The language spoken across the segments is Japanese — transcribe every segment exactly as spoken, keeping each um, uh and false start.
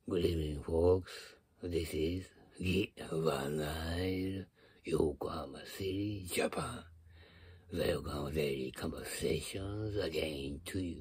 Good evening, folks. This is the One Eyed Yokohama City, Japan. The Yokohama Daily Conversations again to you.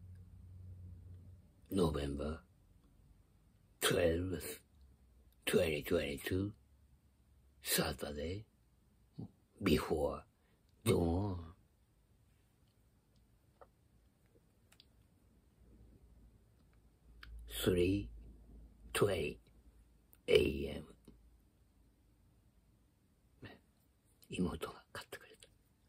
November twelfth, twenty twenty-two, Saturday, before dawn. three twenty a m 妹が買ってくれ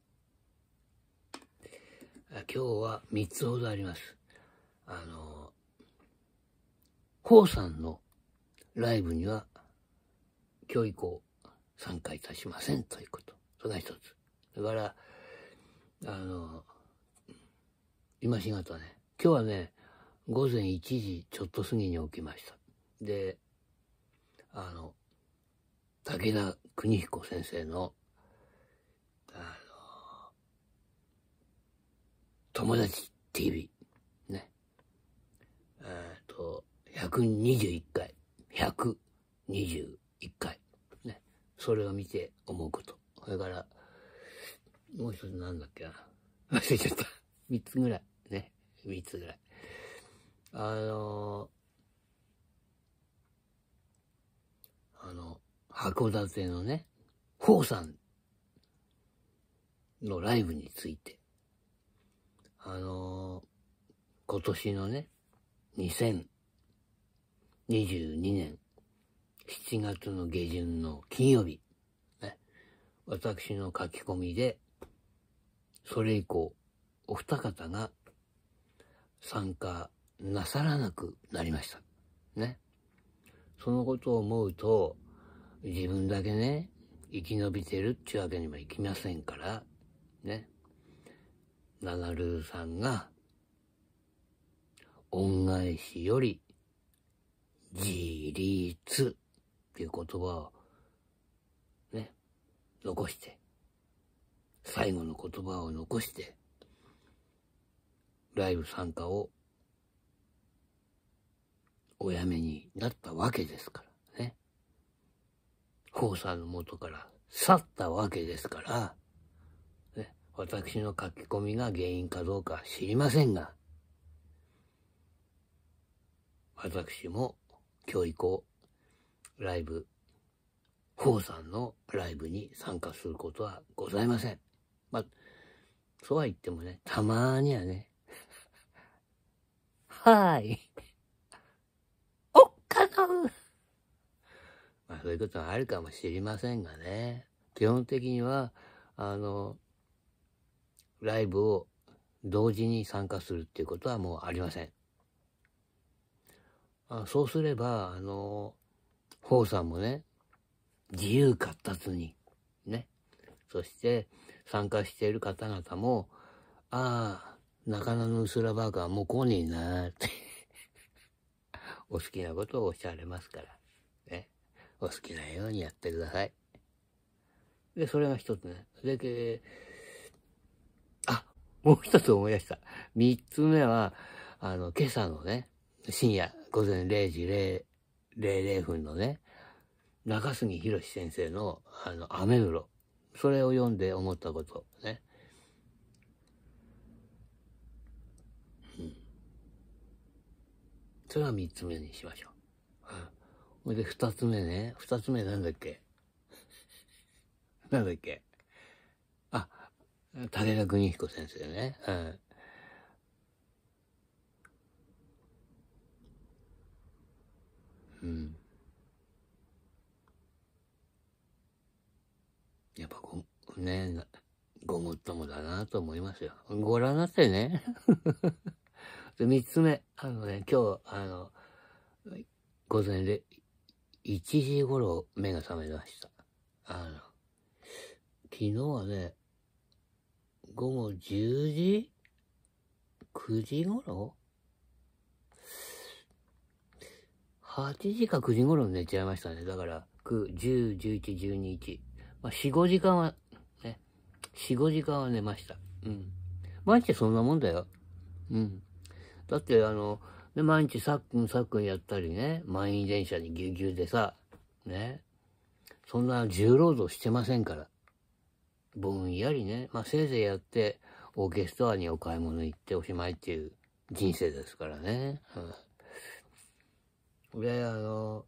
た。今日はみっつほどあります。あの、ホウさんのライブには今日以降参加いたしませんということ。それが一つ。だから、あの、今しがたね、今日はね、午前いちじちょっと過ぎに起きました。で、あの、武田邦彦先生の、あの、友達 ティーブイ、ね。えっと、ひゃくにじゅういっかい、ひゃくにじゅういっかい、ね。それを見て思うこと。それから、もう一つなんだっけな。忘れちゃった。三つぐらい、ね。三つぐらい。あの、あの、函館のね、ホウさんのライブについて、あの、今年のね、にせんにじゅうにねんしちがつの下旬の金曜日、ね、私の書き込みで、それ以降、お二方が参加なさらなくなりました。ね。そのことを思うと、自分だけね、生き延びてるっていうわけにもいきませんから、ね。ナナルーさんが、恩返しより自立っていう言葉をね、残して、最後の言葉を残して、ライブ参加をおやめになったわけですからね。ホウさんの元から去ったわけですから、ね、私の書き込みが原因かどうか知りませんが、私も今日以降、ライブ、ホウさんのライブに参加することはございません。まあ、そうは言ってもね、たまーにはね、はーい。おっかのまあそういうことはあるかもしれませんがね。基本的には、あの、ライブを同時に参加するっていうことはもうありません。あそうすれば、あの、ホウさんもね、自由闊達に、ね。そして参加している方々も、ああ、中野のうすらバーガーもう来ねえなーって。お好きなことをおっしゃれますから。ね。お好きなようにやってください。で、それが一つね。で、あ、もう一つ思い出した。三つ目は、あの、今朝のね、深夜午前れいじれいれいふんのね、中杉博先生の、あの、アメブロ。それを読んで思ったことね。うん。それは三つ目にしましょう。うん。で、二つ目ね。二つ目なんだっけなんだっけあ、武田邦彦先生ね。うん。うん。やっぱご、ね、ごもっともだなと思いますよ。ご覧になってね。で、三つ目、あのね、今日、あの、午前でいちじ頃目が覚めました。あの、昨日はね、午後じゅうじ ?く 時頃 ?はち 時かくじ頃寝ちゃいましたね。だから、く、じゅう、じゅういち、じゅうに、いち。まあ、よん、ごじかんは、ね、よん、ごじかんは寝ました。うん。毎日そんなもんだよ。うん。だって、あの、 で、毎日さっくんさっくんやったりね、満員電車にぎゅうぎゅうでさ、ね。そんな重労働してませんから。ぼんやりね、まあせいぜいやって、オーケストラにお買い物行っておしまいっていう人生ですからね。うん、で、あの、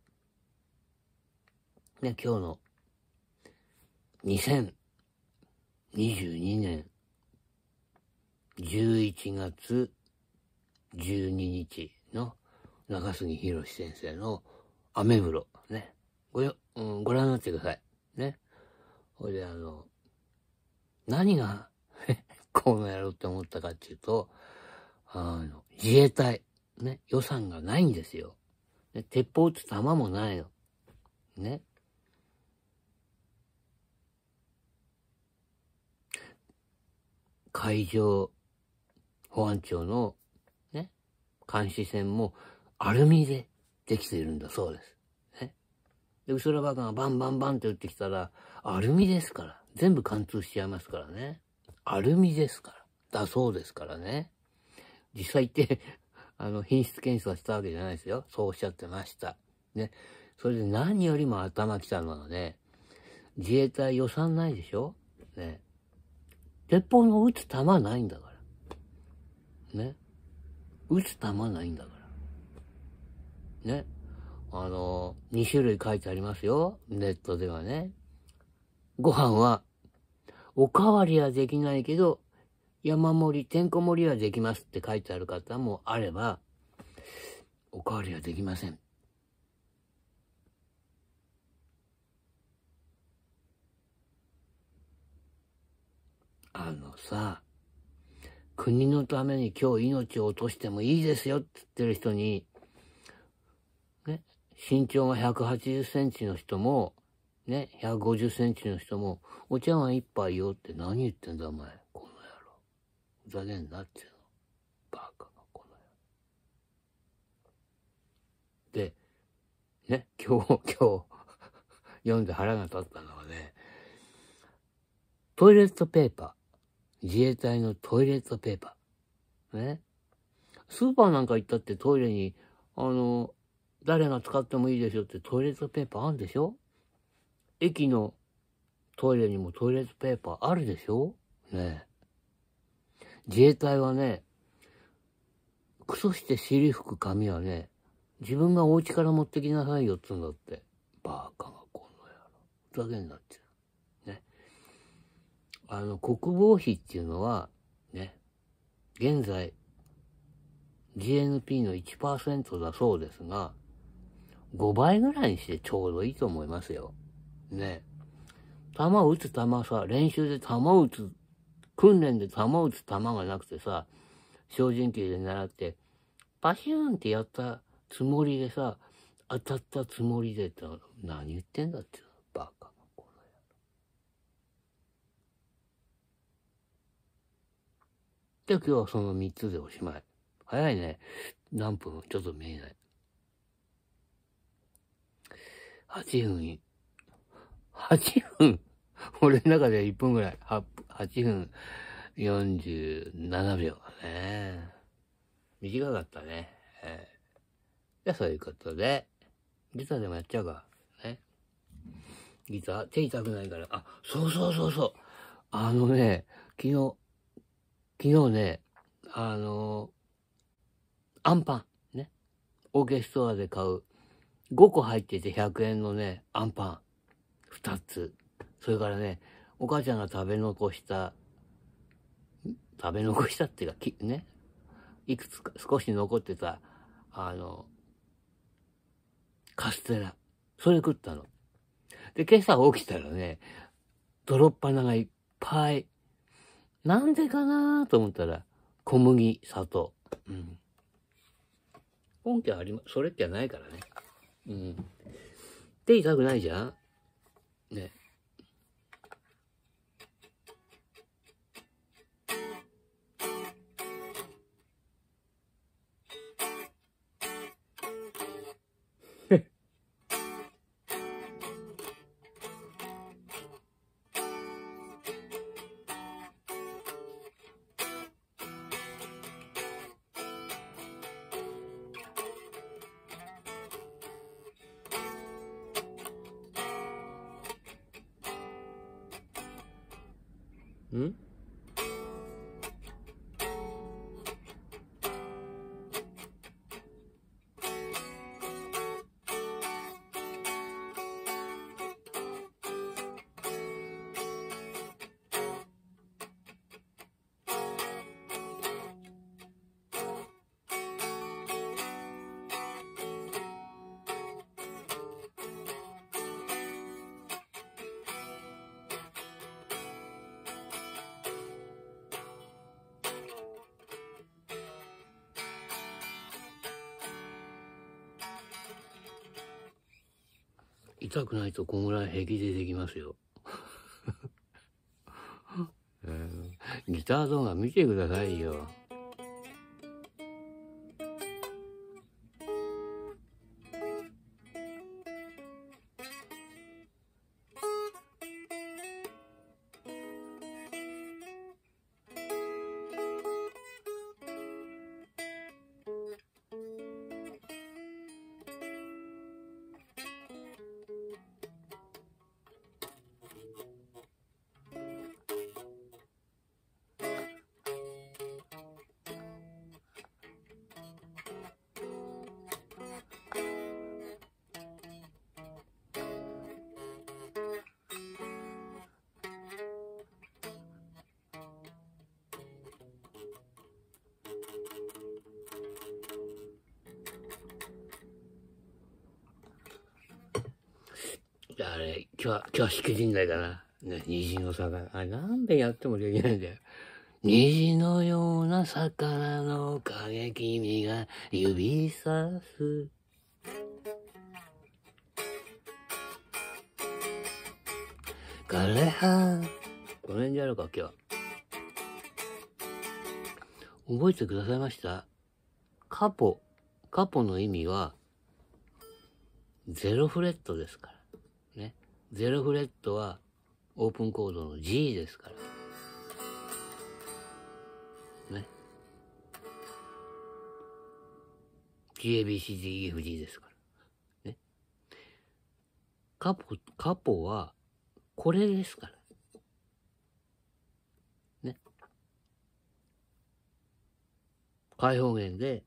ね、今日のにせんにじゅうにねんじゅういちがつじゅうににちの中杉博先生のアメブロね、ごよ、うん、ご覧になってくださいね。これであの何がこの野郎って思ったかっていうと、あの自衛隊ね、予算がないんですよ。ね、鉄砲撃つ弾もないのね。海上保安庁のね、監視船もアルミでできているんだそうです。ね。で、後ろバカがバンバンバンって撃ってきたら、アルミですから。全部貫通しちゃいますからね。アルミですから。だそうですからね。実際って、あの、品質検査したわけじゃないですよ。そうおっしゃってました。ね。それで何よりも頭きたのはね、自衛隊予算ないでしょね。鉄砲の撃つ弾ないんだから。ね。撃つ弾ないんだから。ね。あの、にしゅるい書いてありますよ。ネットではね。ご飯は、おかわりはできないけど、山盛り、てんこ盛りはできますって書いてある方もあれば、おかわりはできません。あのさ、国のために今日命を落としてもいいですよって言ってる人に、ね、身長がひゃくはちじゅっセンチの人も、ね、ひゃくごじゅっセンチの人も、お茶碗一杯よって何言ってんだお前、この野郎。ふざけんなっていうの。バカがこの野郎。で、ね、今日、今日、読んで腹が立ったのはね、トイレットペーパー。自衛隊のトイレットペーパー。ね。スーパーなんか行ったってトイレに、あの、誰が使ってもいいですよってトイレットペーパーあるでしょ？駅のトイレにもトイレットペーパーあるでしょ？ね。自衛隊はね、クソして尻拭く紙はね、自分がお家から持ってきなさいよっつうんだって。バカがこの野郎。ふざけんなって。ね。あの、国防費っていうのは、ね、現在、ジーエヌピー の いちパーセント だそうですが、ごばいぐらいにしてちょうどいいと思いますよ。ね。弾を撃つ弾さ、練習で弾を撃つ、訓練で弾を撃つ弾がなくてさ、精進機で習って、パシューンってやったつもりでさ、当たったつもりでって何言ってんだってバカ。こので、今日はそのみっつでおしまい。早いね。何分ちょっと見えない。はちふん、はちふん俺の中でいっぷんぐらい。はちふんよんじゅうななびょうね。短かったね。えー、じゃあそういうことで、ギターでもやっちゃうか。ね。ギター、手痛くないから。あ、そうそうそうそう。あのね、昨日、昨日ね、あの、アンパン、ね。オーケストラで買うごこ入っててひゃくえんのね、アンパンふたつ。それからね、お母ちゃんが食べ残した、食べ残したっていうか、きね、いくつか少し残ってた、あの、カステラ。それ食ったの。で、今朝起きたらね、泥っ鼻がいっぱい。なんでかなと思ったら、小麦、砂糖。うん。根拠ありま、それっきゃないからね。うん。手痛くないじゃんね。 ん痛くないとこんぐらい平気でできますよ。うん、ギター動画見てくださいよ。あれ、今日は、今日はしくじんないかな。ね、虹の魚。あれ、なんでやってもできないんだよ。虹のような魚の影君が指さす。枯葉。この辺でやるか、今日は。覚えてくださいました？カポ。カポの意味は、ゼロフレットですから。ね。ゼロフレットはオープンコードの G ですから。ね。ジーエービーシーディーイーエフジー ですから。ね。カポ、カポはこれですから。ね。開放弦で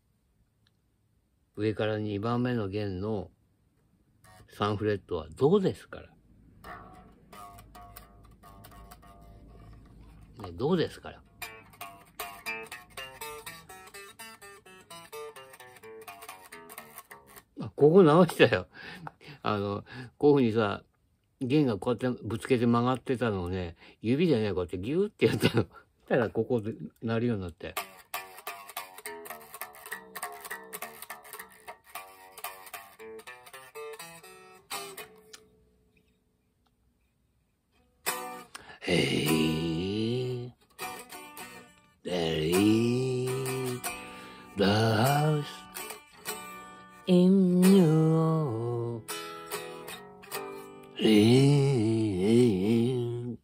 上からにばんめの弦のさんフレットはドですから。ね、ドですから。あ、ここ直したよ。あの、こういうふうにさ、弦がこうやってぶつけて曲がってたのをね、指でね、こうやってギューってやったの。そしたらここで鳴るようになって。Hey, there is the house in New Orleans.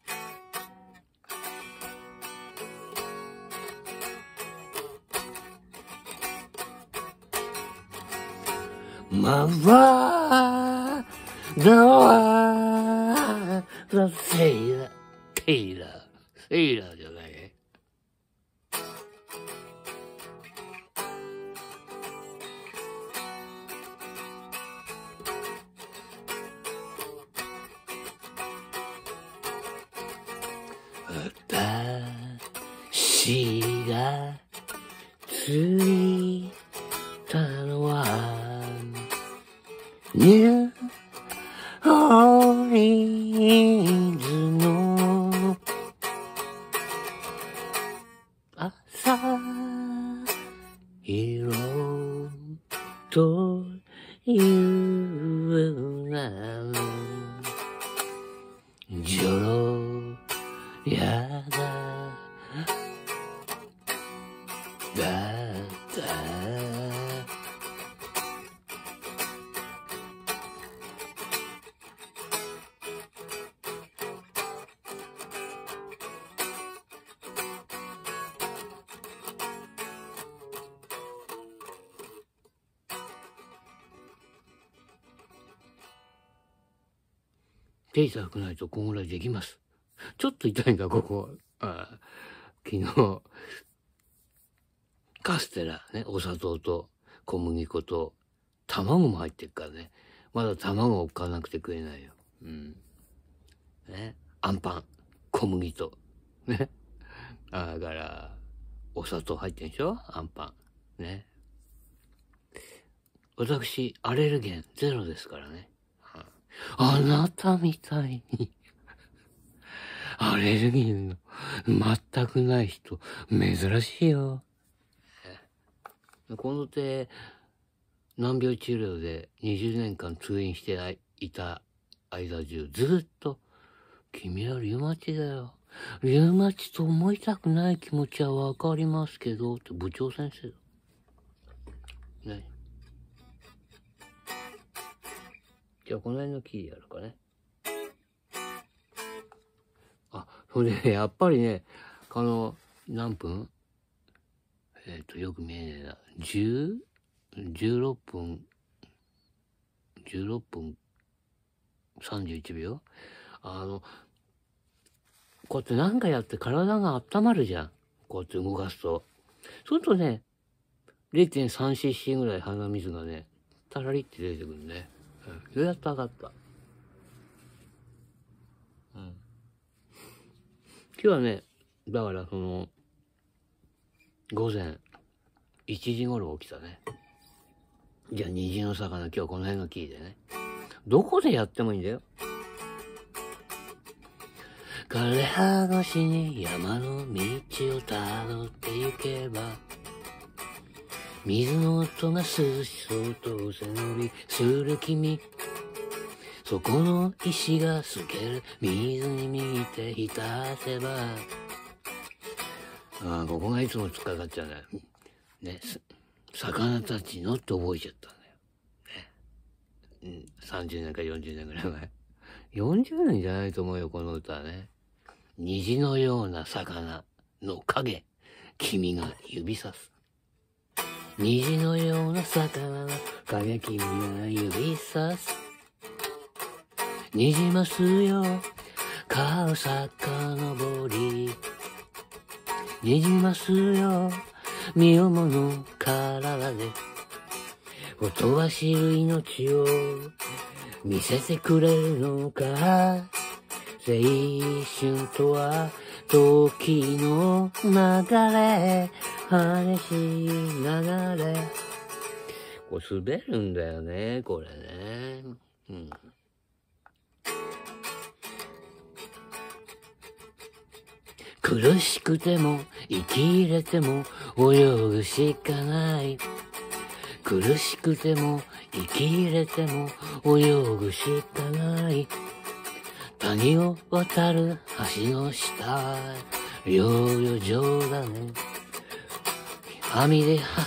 My father was the sailor, sailor, sailor じゃないね。私が着いたのはニューオーリンズの朝色という名のジョロやだだった手痛くないとこんぐらいできます。 ちょっと痛いんだ、ここ。ああ昨日、カステラね、お砂糖と小麦粉と卵も入ってるからね。まだ卵を置かなくて食えないよ。うん。ね。あんパン、小麦と。ね。だから、お砂糖入ってんでしょ？あんパン。ね。私、アレルゲンゼロですからね。あなたみたいに、アレルギーの全くない人、珍しいよ。この手、難病治療でにじゅうねんかん通院していた間中、ずっと、君はリウマチだよ。リウマチと思いたくない気持ちはわかりますけど、って部長先生だ。ね。じゃあ、この辺のキーやるかね。あ、それで、やっぱりね、あの、何分えっと、よく見えねえな。じゅう、じゅうろっぷん、じゅうろっぷんさんじゅういちびょうあの、こうやって何かやって体が温まるじゃん。こうやって動かすと。そうするとね、れいてんさんシーシー ぐらい鼻水がね、たらりって出てくるね。うん。やっと上がった。うん。今日はね、だからその、午前いちじ頃起きたね。じゃあ虹の魚、今日この辺がキーでね。どこでやってもいいんだよ。枯葉越しに山の道をたどって行けば、水の音が涼しそうと背伸びする君。そこの石が透ける水に見て浸せば。ああ、ここがいつも突っかかっちゃうんだよ。ね、魚たちのって覚えちゃったんだよ。ね。うん、さんじゅうねんかよんじゅうねんぐらい前。よんじゅうねんじゃないと思うよ、この歌はね。虹のような魚の影、君が指さす。虹のような魚の影、君が指さす。にじますよ、顔さかのぼり。にじますよ、身重の体で。音は知る命を見せてくれるのか。青春とは時の流れ、激しい流れ。これ滑るんだよね、これね。うん。苦しくても生きれても泳ぐしかない。苦しくても生きれても泳ぐしかない。谷を渡る橋の下、療養所だね。網では、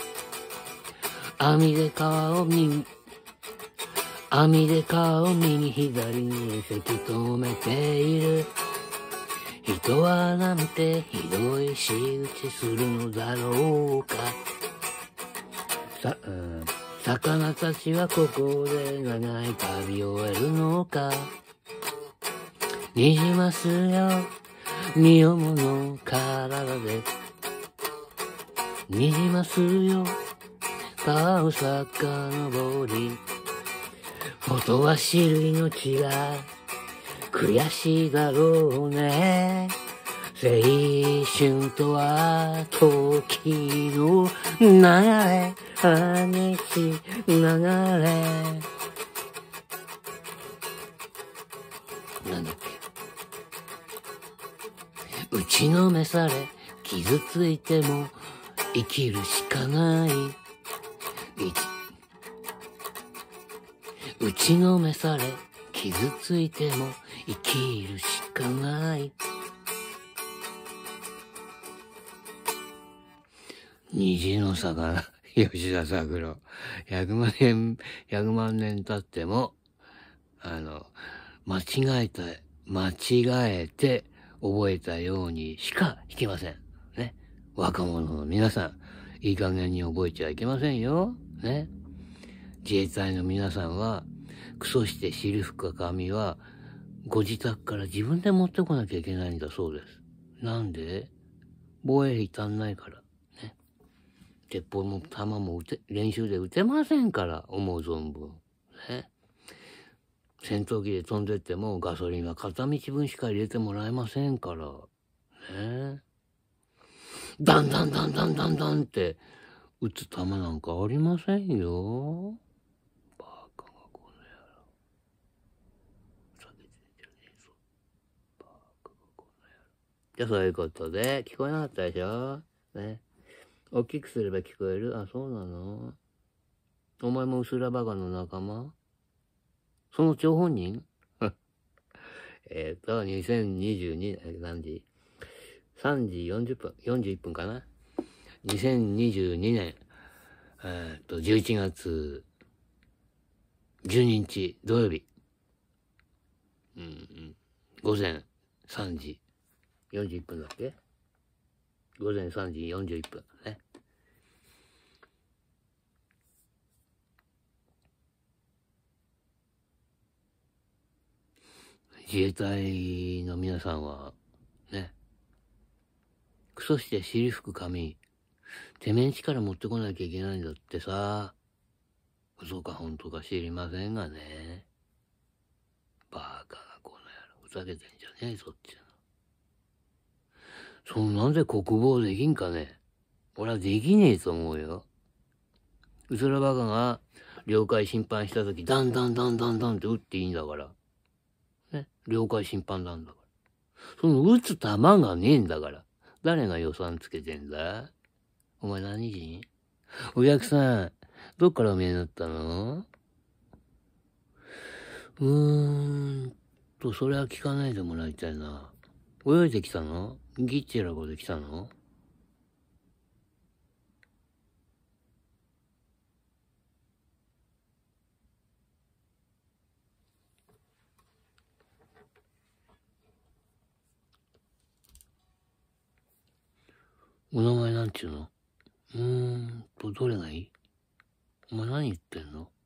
網で川を見、網で川を右左にせき止めている。人はなんてひどい仕打ちするのだろうか。さ、うん、魚たちはここで長い旅を終えるのか。にじますよ、身重の体で。にじますよ、川をさかのぼり。音は知る命が悔しいだろうね。青春とは時の流れ、激しい流れ。なんだっけ。打ちのめされ傷ついても生きるしかない。打ちのめされ傷ついても生きるしかない。虹の魚、吉田拓郎。百万年、百万年経っても、あの、間違えた、間違えて覚えたようにしか弾けません。ね。若者の皆さん、いい加減に覚えちゃいけませんよ。ね。自衛隊の皆さんは、クソして尻吹く髪は、 ご自宅から自分で持ってこなきゃいけないんだそうです。なんで？防衛費足んないから。ね。鉄砲も弾も撃て、練習で撃てませんから、思う存分。ね。戦闘機で飛んでってもガソリンは片道分しか入れてもらえませんから。ね。ダンダンダンダンダンダンって撃つ弾なんかありませんよ。バカがこの野郎。ふざけてんじゃねえぞ。バカがこの野郎。じゃあそういうことで、聞こえなかったでしょね。大きくすれば聞こえる？あ、そうなの？お前もうすらバカの仲間？その張本人えっと、にせんにじゅうにねん、何時 ?さんじよんじゅっぷん、よんじゅういっぷんかな ?にせんにじゅうにねん、えっと、じゅういちがつじゅうににち土曜日。うんうん。午前さんじよんじゅういっぷんだっけ？午前さんじよんじゅういっぷんね。自衛隊の皆さんは、ね、クソして尻拭く紙、てめえんちから持ってこなきゃいけないんだってさ。嘘か本当か知りませんがね。バカがこの野郎、ふざけてんじゃねえぞっていうの。そのなんで国防できんかね。俺はできねえと思うよ。うずらバカが領海侵犯したとき、ダンダンダンダンダンって撃っていいんだから。ね。領海侵犯なんだから。その撃つ弾がねえんだから。誰が予算つけてんだ？お前何人？お客さん、どっからお見えになったの？うーんと、それは聞かないでもらいたいな。泳いできたの？ギッチェラゴで来たの？お名前なんちゅうの？うーんと、どれがいい？お前何言ってんの？